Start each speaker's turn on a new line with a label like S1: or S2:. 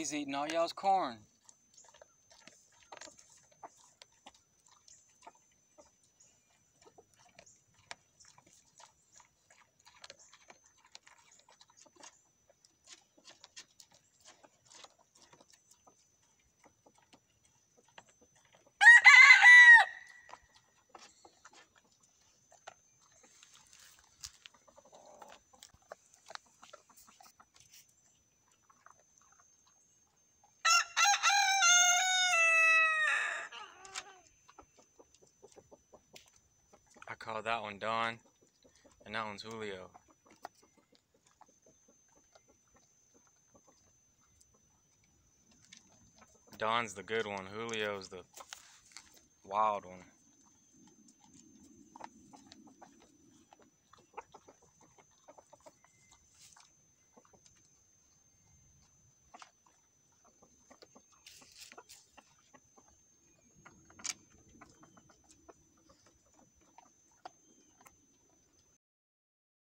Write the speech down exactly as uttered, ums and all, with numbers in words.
S1: He's eating all y'all's corn. I call that one Don, and that one's Julio. Don's the good one, Julio's the wild one.